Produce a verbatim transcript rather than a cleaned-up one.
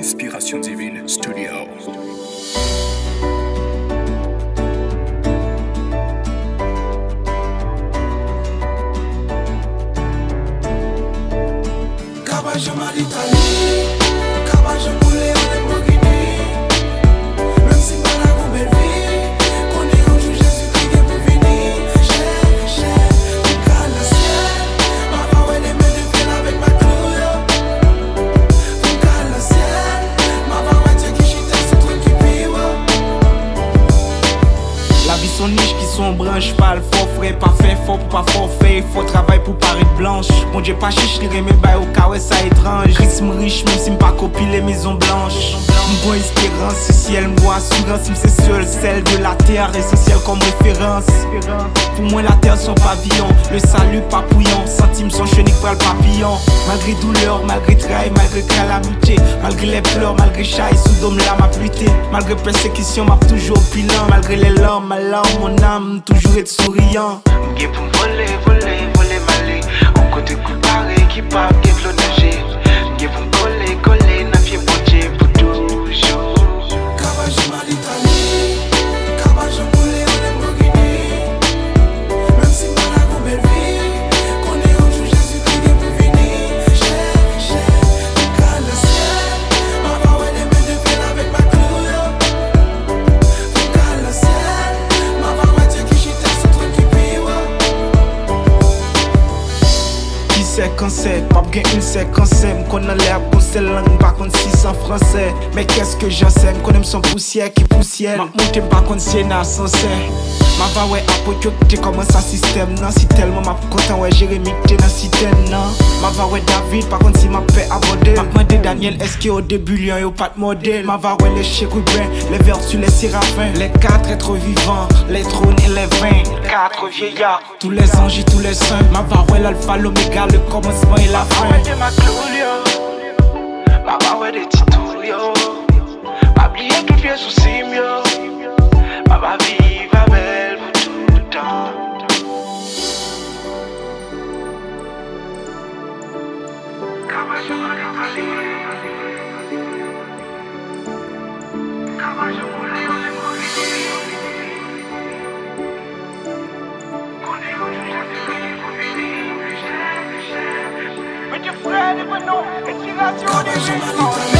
Inspiration Divine Studio. Cabajo mal Italie, cabajo moulé en Lamborghini. Même si pas la belle vie, qu'on est un jour Jésus-Christ qui est pour venir. Cher, cher, tout cas le ciel. Ma femme elle est mains de pied avec ma clouille. Tout cas le ciel. Ma femme elle tient qui chita ce truc qui pique. La vie son niche qui sont branche, pas le fort frais, pas fait fort pour pas forfait. Faut travail pour paraître blanche. Mon Dieu pas chiche, li remè bay au cas ouais ça étrange. Chris riche même si m'pas copie les maisons blanches. M'bois espérance, si ciel m'bois assurance. M'sais seul celle de la terre, essentielle comme référence. Pour moi la terre son pavillon, le salut papouillon. Centime son chenique pour le papillon. Malgré douleur, malgré trahi, malgré calamité, malgré les pleurs, malgré chaille, sous dôme là m'a pluité. Malgré persécution, m'a toujours pilant. Malgré les larmes, ma larme, mon âme, toujours être souriant. M'gé pour voler, voler, voler malé. On côté comparé qui part, qui est nager. M'gé pour coller, coller, n'a fier botter pour toujours. Cabajo mal Italie, cabajo moulé en Lamborghini. Même si pas la belle vie, qu'on est un jour Jésus-Christ qui est pour venir. Cher, cher, tout cas le ciel. Ma femme elle est mains de pied avec ma clouille. Tout cas le ciel. Ma femme elle tient qui chita ce truc qui pique. Qui c'est qu'on sait, pas bien une c'est qu'on sait. M'connais l'air pour ces langues, par contre si c'est en français. Mais qu'est-ce que j'en sais, m'connais son poussière qui poussière. M'a monté par contre si n'a sensé. Ma va ouais apotio t'es comment ça système non. Si tellement m'a content ouais Jérémy t'es dans système non. Ma va ouais David par contre si m'a paix abordé. M'a demandé Daniel est-ce qu'au début lion y'a pas de modèle. Ma va ouais les chérubins, les vertus, les séraphins. Les quatre êtres vivants, les trônes et les vingt. Quatre vieillards, tous les anges et tous les saints. Ma va ouais l'alpha, l'oméga, le commencement et la fin. Ma ouais de ma clouille. Ma va ouais des titouilles. Ma oublié tout vieux soucis yo. Ma va vivre belle pour tout le temps. Cabajo mal Italie. Cabajo moulé en Lamborghini. Qu'on est un jour Jésus-Christ pour venir. Cher, cher. Mais tu frère, les bonhommes, et tu Cabajo mal Italie.